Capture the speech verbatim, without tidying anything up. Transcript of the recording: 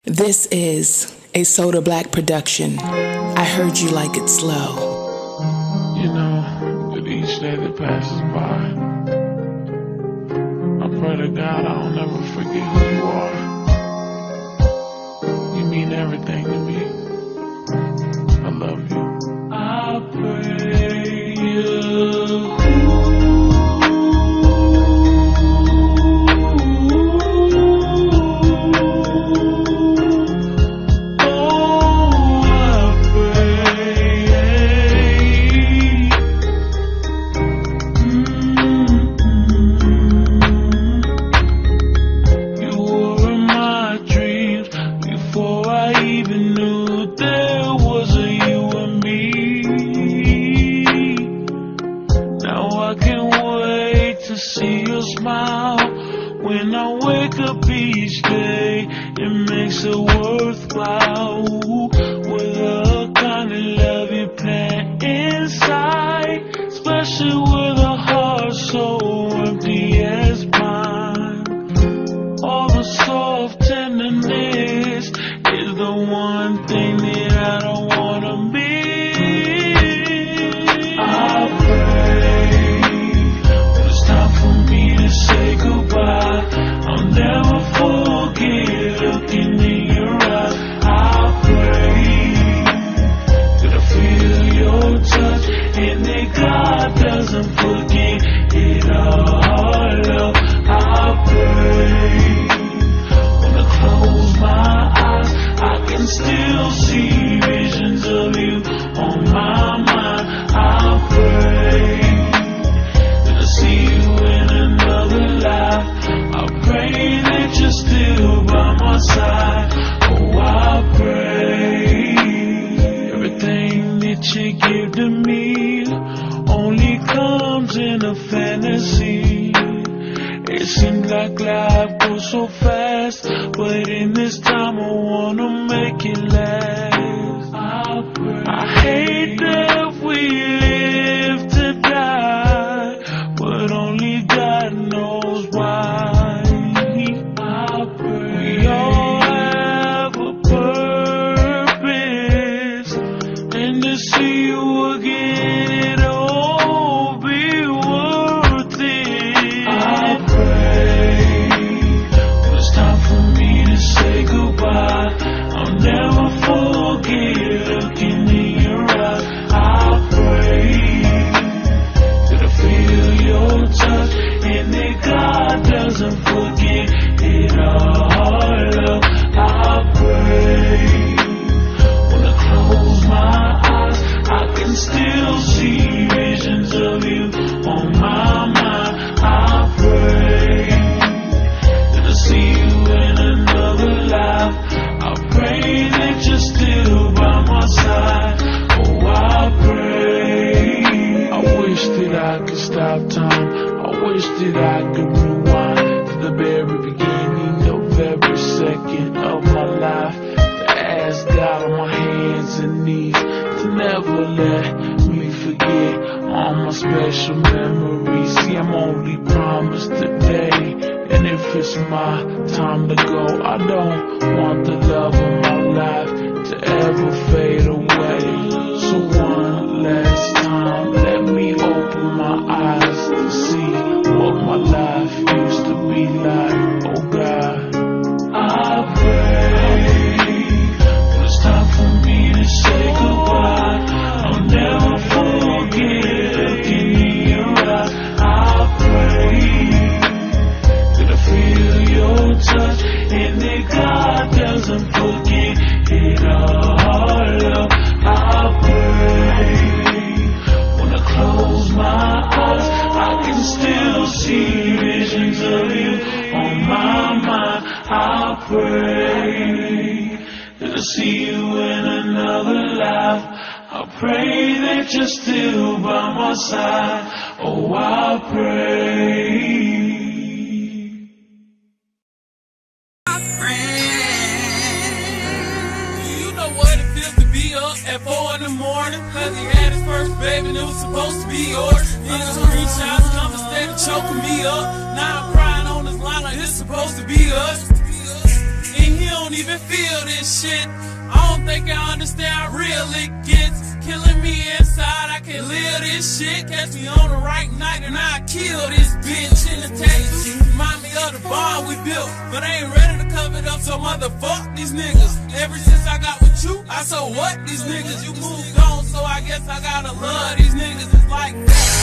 This is a Soda Black production. I heard you like it slow. You know, with each day that passes by, I pray to God I'll never forget who you are. You mean everything to me. I love you. I pray you. When I wake up each day, it makes it worthwhile. With a kind of love you plant inside, especially with a heart so empty as mine. All the soft tenderness is the one thing that I don't wanna miss. I pray when it's time for me to say goodbye, I'll never forget looking in your eyes. I pray that I feel your touch and that God doesn't forget it all. I pray when I close my eyes, I can still see visions of you on my mind. I pray that I see you in another life. I pray that you're still by my side. Oh, I pray everything that you give to me only comes in a fantasy. It seems like life goes so fast, but in this time I wanna make it last. I pray. I hate that we live to die, but only God knows why. We all have a purpose, and to see you again, it'll be worth it. I pray when it's time for me to say goodbye, I'll never forget looking in your eyes. I pray that I feel your touch and that God doesn't forget it all. I pray when I close my eyes, I can still see visions of you on my mind. I pray that I see you in another life. I pray that you're still by my side. Oh, I pray. I wish that I could stop time. I wish that I could rewind to the very beginning of every second of my life, to ask God on my hands and knees to never let me forget all my special memories. See, I'm only promised today, and if it's my time to go, I don't want the love of my life to ever fade away. So one last time, let me open my eyes to see what my life used to be like. Oh God, I pray when it's time for me to say goodbye, I'll never forget looking in your eyes. I pray that I feel your touch and that God doesn't forget it all. I pray when I close my eyes, I can still see visions of you on my mind. I pray that I see you in another life. I pray that you're still by my side. Oh, I pray. At four in the morning, cause he had his first baby and it was supposed to be yours. Niggas screenshots, numbers steady choking me up. Now I'm crying on this line like it's supposed to be us. And he he don't even feel this shit. I don't think I understand how real it gets. Killing me inside, I can't live this shit. Catch me on the right night and I kill this bitch in the text. Remind me of the bond we built, but I ain't ready to cover it up, so motherfuck these niggas. Ever since I got with you, I so what these niggas. You moved on, so I guess I gotta love these niggas. It's like that.